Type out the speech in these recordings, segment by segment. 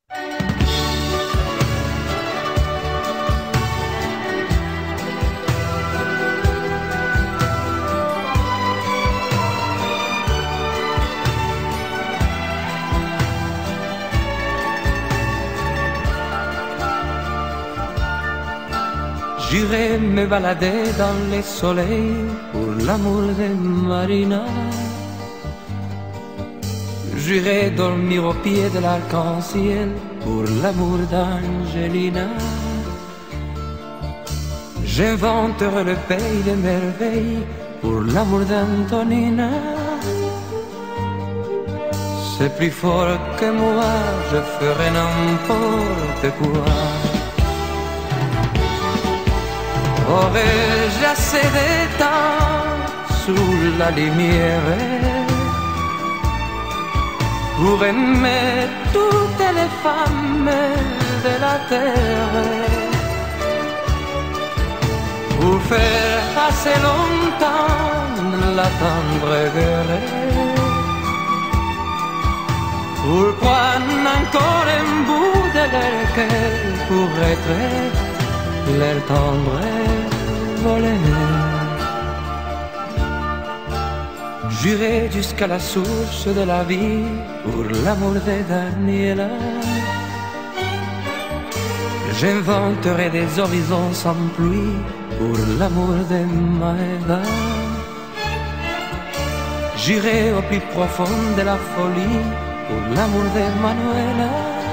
J'irai me balader dans les soleils pour l'amour de Marina. J'irai dormir au pied de l'arc-en-ciel pour l'amour d'Angelina. J'inventerai le pays des merveilles pour l'amour d'Antonina. C'est plus fort que moi, je ferai n'importe quoi. Aurais-je assez de temps sous la lumière pour aimer toutes les femmes de la terre, pour faire assez longtemps la tendre guerre, pour prendre encore un bout de leur cœur, pour être leur tendre voleur. J'irai jusqu'à la source de la vie pour l'amour de Daniela. J'inventerai des horizons sans pluie pour l'amour de Maëva. J'irai au plus profond de la folie pour l'amour de Manuela.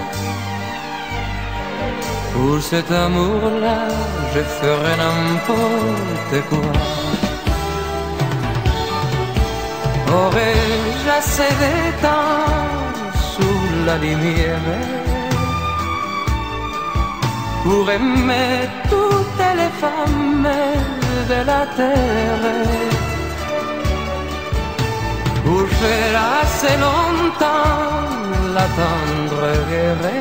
Pour cet amour-là, je ferai n'importe quoi. Aurais-je assez de temps sous la lumière pour aimer toutes les femmes de la terre, pour faire assez longtemps la tendre guerre,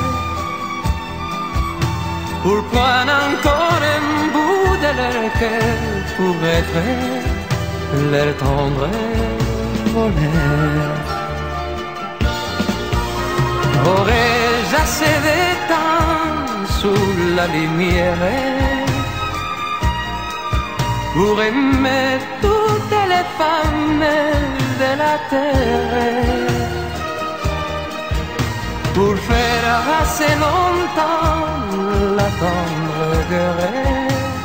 pour prendre encore un bout de leur cœur, pour être leur tendre voleur. Aurais-je assez de temps sous la lumière pour aimer toutes les femmes de la terre, pour faire assez longtemps la tendre guerre,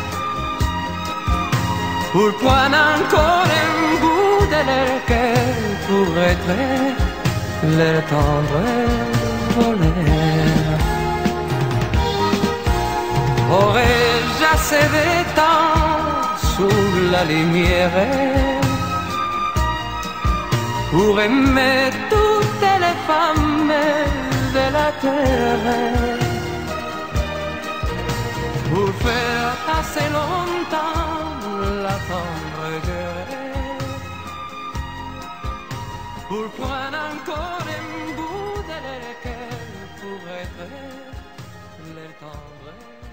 pour prendre encore un bout de leur cœur, pour être leur tendre voleur. Aurais-je assez de temps sous la lumière pour aimer toutes les femmes de la terre, pour faire assez longtemps la tendre guerre, pour prendre encore un bout de leur cœur, pour être leur tendre